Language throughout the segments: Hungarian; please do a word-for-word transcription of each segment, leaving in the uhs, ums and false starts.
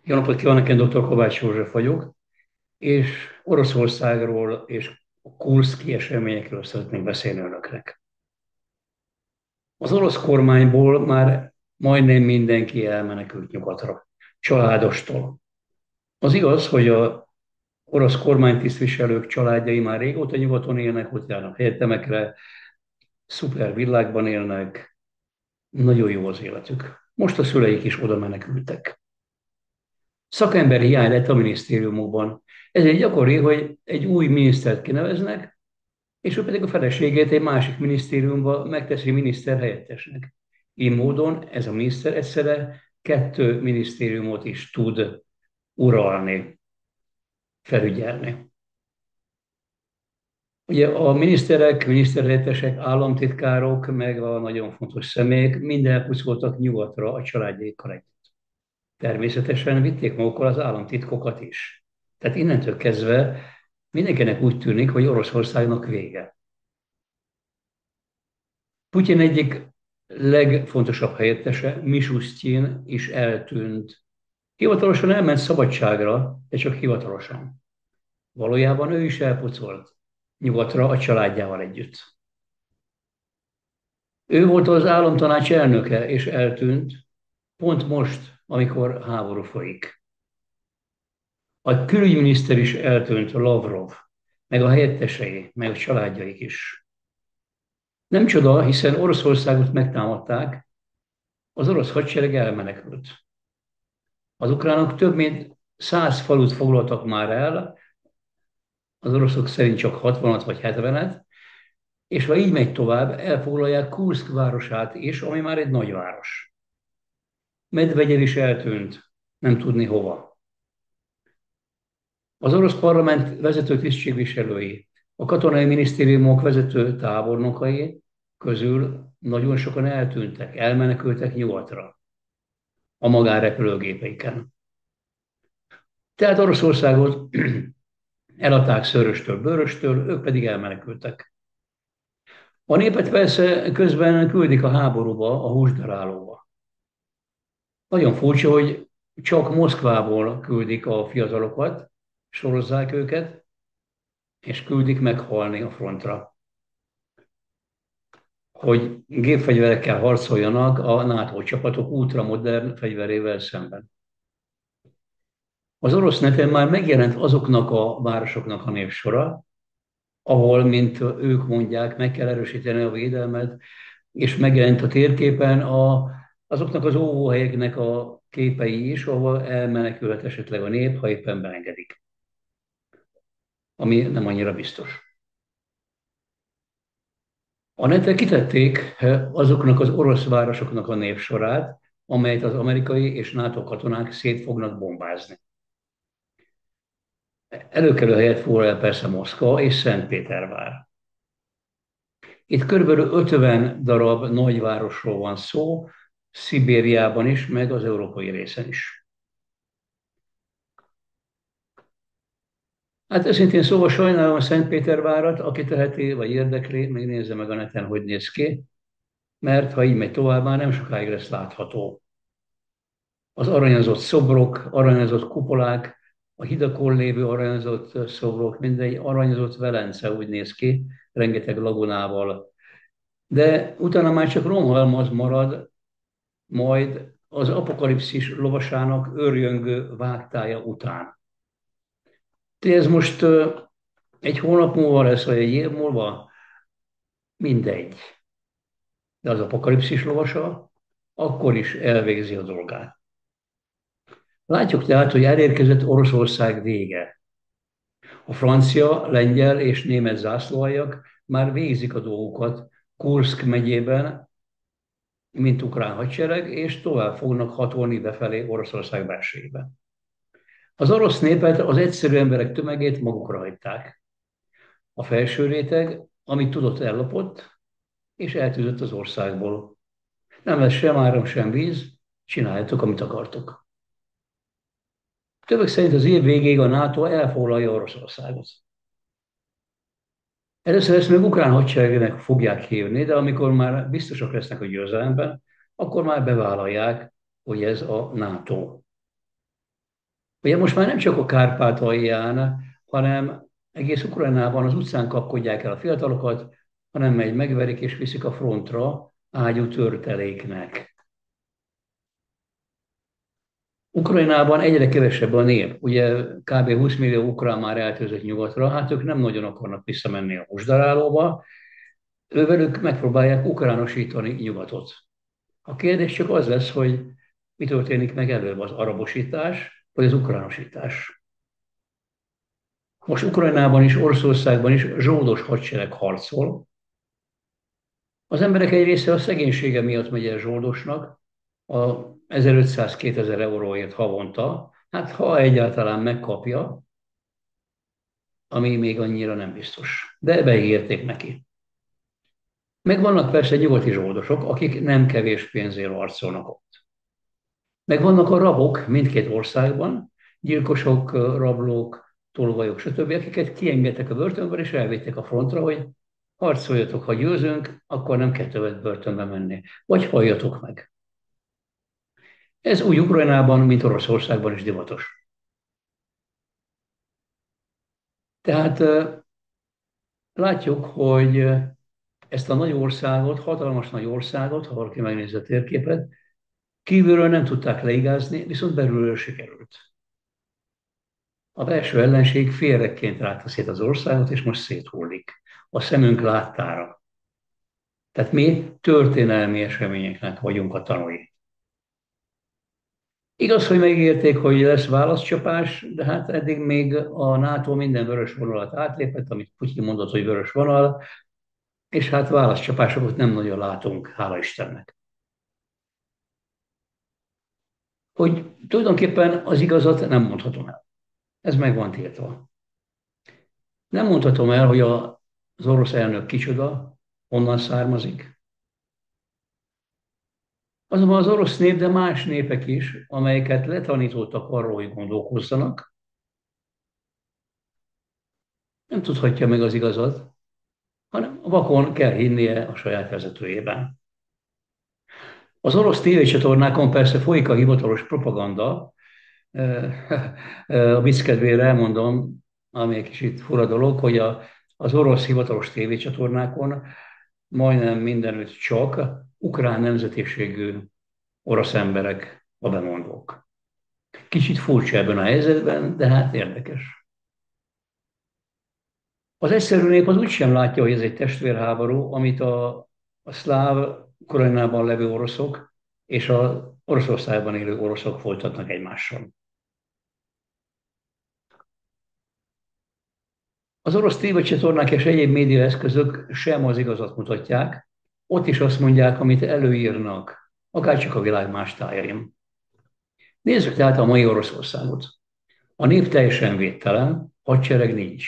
Jó napot kívánok, én doktor Kovács József vagyok, és Oroszországról és a Kurszki eseményekről szeretnék beszélni önöknek. Az orosz kormányból már majdnem mindenki elmenekült nyugatra, családostól. Az igaz, hogy a orosz kormánytisztviselők családjai már régóta nyugaton élnek, ott járnak egyetemekre, szuper világban élnek, nagyon jó az életük. Most a szüleik is oda menekültek. Szakember hiány lett a minisztériumokban. Ezért gyakori, hogy egy új minisztert kineveznek, és ő pedig a feleségét egy másik minisztériumba megteszi miniszter helyettesnek. Így módon ez a miniszter egyszerre kettő minisztériumot is tud uralni, felügyelni. Ugye a miniszterek, miniszterhelyettesek, államtitkárok, meg a nagyon fontos személyek mind elpuszkoltak nyugatra a családjaikkal együtt. Természetesen vitték magukkal az államtitkokat is. Tehát innentől kezdve mindenkinek úgy tűnik, hogy Oroszországnak vége. Putyin egyik legfontosabb helyettese, Mishustin is eltűnt. Hivatalosan elment szabadságra, de csak hivatalosan. Valójában ő is elpucolt nyugatra a családjával együtt. Ő volt az államtanács elnöke, és eltűnt pont most, amikor háború folyik. A külügyminiszter is eltűnt, Lavrov, meg a helyettesei, meg a családjaik is. Nem csoda, hiszen Oroszországot megtámadták, az orosz hadsereg elmenekült. Az ukránok több mint száz falut foglaltak már el, az oroszok szerint csak hatvanat vagy hetvenet, és ha így megy tovább, elfoglalják Kurszk városát is, ami már egy nagyváros. Medvegyev is eltűnt, nem tudni hova. Az orosz parlament vezető tisztségviselői, a katonai minisztériumok vezető tábornokai közül nagyon sokan eltűntek, elmenekültek nyugatra a magánrepülőgépeiken. Tehát Oroszországot eladták szöröstől, bőröstől, ők pedig elmenekültek. A népet persze közben küldik a háborúba, a húsdarálóba. Nagyon furcsa, hogy csak Moszkvából küldik a fiatalokat, sorozzák őket, és küldik meghalni a frontra, hogy gépfegyverekkel harcoljanak a NATO csapatok ultramodern fegyverével szemben. Az orosz neten már megjelent azoknak a városoknak a névsora, ahol, mint ők mondják, meg kell erősíteni a védelmet, és megjelent a térképen a, azoknak az óvóhelyeknek a képei is, ahol elmenekülhet esetleg a nép, ha éppen beengedik. Ami nem annyira biztos. A netre kitették azoknak az orosz városoknak a névsorát, amelyet az amerikai és NATO katonák szét fognak bombázni. Előkelő helyet foglal el persze Moszkva és Szentpétervár. Itt körülbelül ötven darab nagyvárosról van szó, Szibériában is, meg az európai részen is. Hát őszintén szóval sajnálom a Szentpétervárat, aki teheti, vagy érdekli, még nézze meg a neten, hogy néz ki, mert ha így megy tovább, már nem sokáig lesz látható. Az aranyozott szobrok, aranyozott kupolák, a hidakon lévő aranyozott szobrok, mindegy aranyozott Velence úgy néz ki, rengeteg lagunával. De utána már csak romhalmaz marad, majd az apokalipszis lovasának őrjöngő vágtája után. De ez most egy hónap múlva lesz, vagy egy év múlva, mindegy. De az apokalipszis lovasa akkor is elvégzi a dolgát. Látjuk tehát, hogy elérkezett Oroszország vége. A francia, lengyel és német zászlóaljak már végzik a dolgokat Kurszk megyében, mint ukrán hadsereg, és tovább fognak hatolni befelé Oroszország belsejébe. Az orosz népet, az egyszerű emberek tömegét magukra hagyták. A felső réteg, amit tudott, ellopott, és eltűzött az országból. Nem lesz sem áram, sem víz, csináljátok, amit akartok. Többek szerint az év végéig a NATO elfoglalja Oroszországot. Először ezt még ukrán hadseregnek fogják hívni, de amikor már biztosak lesznek a győzelemben, akkor már bevállalják, hogy ez a NATO. Ugye most már nem csak a Kárpátalján, hanem egész Ukrajnában az utcán kapkodják el a fiatalokat, hanem megy, megverik és viszik a frontra ágyú törteléknek. Ukrajnában egyre kevesebb a nép. Ugye kb. húsz millió ukrán már eltűzött nyugatra, hát ők nem nagyon akarnak visszamenni a húsdarálóba, ővelük megpróbálják ukránosítani nyugatot. A kérdés csak az lesz, hogy mi történik meg előbb, az arabosítás vagy az ukránosítás. Most Ukrajnában is, Oroszországban is zsoldos hadsereg harcol. Az emberek egy része a szegénysége miatt megy el zsoldosnak, a ezerötszáz-kétezer euróért havonta, hát ha egyáltalán megkapja, ami még annyira nem biztos. De beígérték neki. Meg vannak persze nyugati zsoldosok, akik nem kevés pénzért harcolnak ott. Meg vannak a rabok mindkét országban, gyilkosok, rablók, tolvajok, stb., akiket kiengedtek a börtönből, és elvitték a frontra, hogy harcoljatok, ha győzünk, akkor nem kell többet börtönbe menni. Vagy halljatok meg. Ez úgy Ukrajnában, mint Oroszországban is divatos. Tehát látjuk, hogy ezt a nagy országot, hatalmas nagy országot, ha valaki megnézi a térképet, kívülről nem tudták leigázni, viszont belülről sikerült. A belső ellenség félreként rágta szét az országot, és most széthullik. A szemünk láttára. Tehát mi történelmi eseményeknek vagyunk a tanúi. Igaz, hogy megígérték, hogy lesz válaszcsapás, de hát eddig még a NATO minden vörös vonalat átlépett, amit Putyin mondott, hogy vörös vonal, és hát válaszcsapásokat nem nagyon látunk, hála Istennek. Hogy tulajdonképpen az igazat nem mondhatom el. Ez meg van tiltva. Nem mondhatom el, hogy a, az orosz elnök kicsoda, honnan származik. Azonban az orosz nép, de más népek is, amelyeket letanítottak arról, hogy gondolkozzanak, nem tudhatja meg az igazat, hanem vakon kell hinnie a saját vezetőjében. Az orosz tévécsatornákon persze folyik a hivatalos propaganda, a vicc kedvére elmondom, ami egy kicsit fura dolog, hogy a, az orosz hivatalos tévécsatornákon majdnem mindenütt csak ukrán nemzetiségű orosz emberek a bemondók. Kicsit furcsa ebben a helyzetben, de hát érdekes. Az egyszerű nép az úgy sem látja, hogy ez egy testvérháború, amit a, a szláv Ukrajnában levő oroszok és az Oroszországban élő oroszok folytatnak egymással. Az orosz tévécsatornák és egyéb médiaeszközök sem az igazat mutatják, ott is azt mondják, amit előírnak, akárcsak a világ más tájain. Nézzük tehát a mai Oroszországot. A nép teljesen védtelen, hadsereg nincs.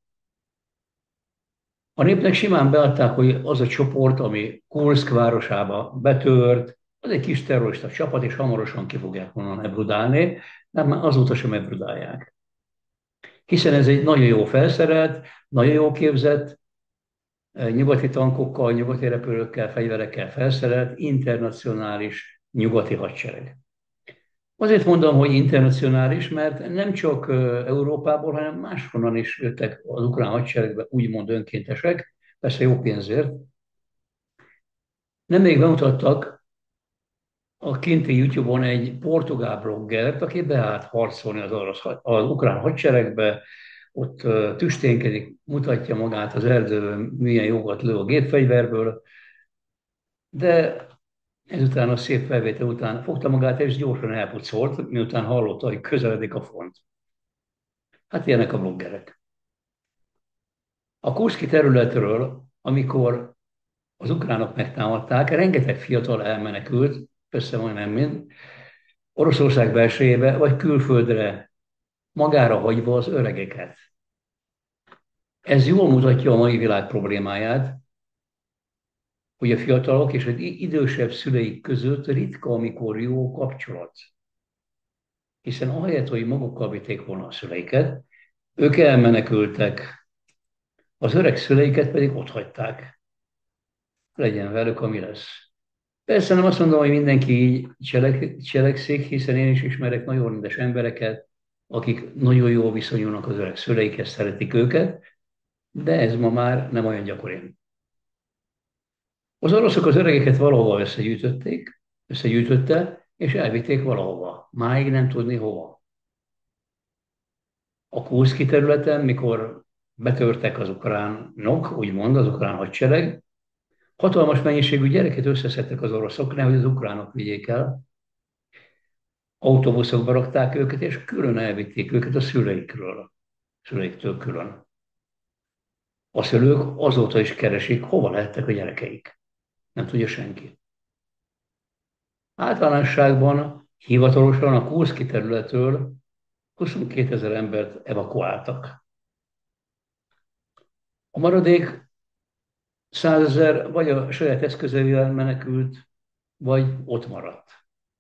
A népnek simán beadták, hogy az a csoport, ami Kurszk városába betört, az egy kis terrorista csapat, és hamarosan ki fogják onnan ebrudálni, de már azóta sem ebrudálják. Hiszen ez egy nagyon jó felszerelt, nagyon jó képzett, nyugati tankokkal, nyugati repülőkkel, fegyverekkel felszerelt, internacionális nyugati hadsereg. Azért mondom, hogy internacionális, mert nem csak Európából, hanem máshonnan is jöttek az ukrán hadseregbe úgymond önkéntesek, persze jó pénzért. Nemrég bemutattak a kinti YouTube-on egy portugál bloggert, aki beállt harcolni az, orosz, az ukrán hadseregbe, ott tüsténkedik, mutatja magát az erdőben, milyen jókat lő a gépfegyverből, de ezután a szép felvétel után fogta magát, és gyorsan elpucolt, miután hallotta, hogy közeledik a front. Hát ilyenek a bloggerek. A Kurszki területről, amikor az ukránok megtámadták, rengeteg fiatal elmenekült, persze majdnem mind, Oroszország belsejébe, vagy külföldre, magára hagyva az öregeket. Ez jól mutatja a mai világ problémáját, hogy a fiatalok és az idősebb szüleik között ritka, amikor jó kapcsolat. Hiszen ahelyett, hogy magukkal vitték volna a szüleiket, ők elmenekültek, az öreg szüleiket pedig otthagyták. Legyen velük, ami lesz. Persze nem azt mondom, hogy mindenki így cselek, cselekszik, hiszen én is ismerek nagyon rendes embereket, akik nagyon jól viszonyulnak az öreg szüleikhez, szeretik őket, de ez ma már nem olyan gyakori. Az oroszok az öregeket valahova összegyűjtötték, összegyűjtötte, és elvitték valahova. Máig nem tudni hova. A Kurszki területen, mikor betörtek az ukránok, úgymond az ukrán hadsereg, hatalmas mennyiségű gyereket összeszedtek az oroszok, nehogy az ukránok vigyék el, autóbuszokba rakták őket, és külön elvitték őket a szüleikről, szüleiktől külön. A szülők azóta is keresik, hova lehettek a gyerekeik. Nem tudja senki. Általánosságban hivatalosan a Kurszki területről huszonkétezer embert evakuáltak. A maradék százezer vagy a saját eszközeivel menekült, vagy ott maradt.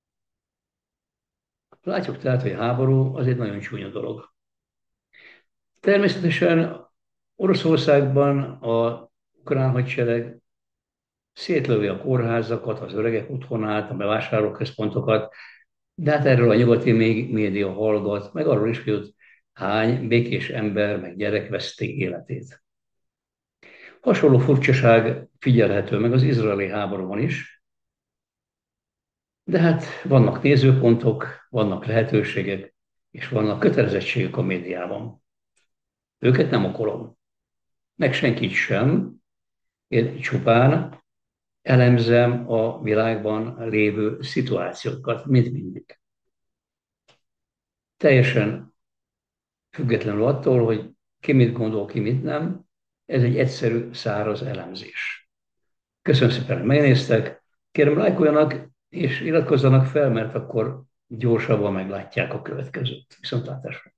Látjuk tehát, hogy a háború az egy nagyon csúnya dolog. Természetesen Oroszországban a ukrán hadsereg szétlövi a kórházakat, az öregek otthonát, a bevásárlóközpontokat, de hát erről a nyugati média hallgat, meg arról is, hogy ott hány békés ember, meg gyerek veszti életét. Hasonló furcsaság figyelhető meg az izraeli háborúban is, de hát vannak nézőpontok, vannak lehetőségek, és vannak kötelezettségek a médiában. Őket nem okolom, meg senkit sem, én csupán elemzem a világban lévő szituációkat, mint mindig. Teljesen függetlenül attól, hogy ki mit gondol, ki mit nem, ez egy egyszerű, száraz elemzés. Köszönöm szépen, hogy megnéztek, kérem lájkoljanak és iratkozzanak fel, mert akkor gyorsabban meglátják a következőt. Viszontlátásra!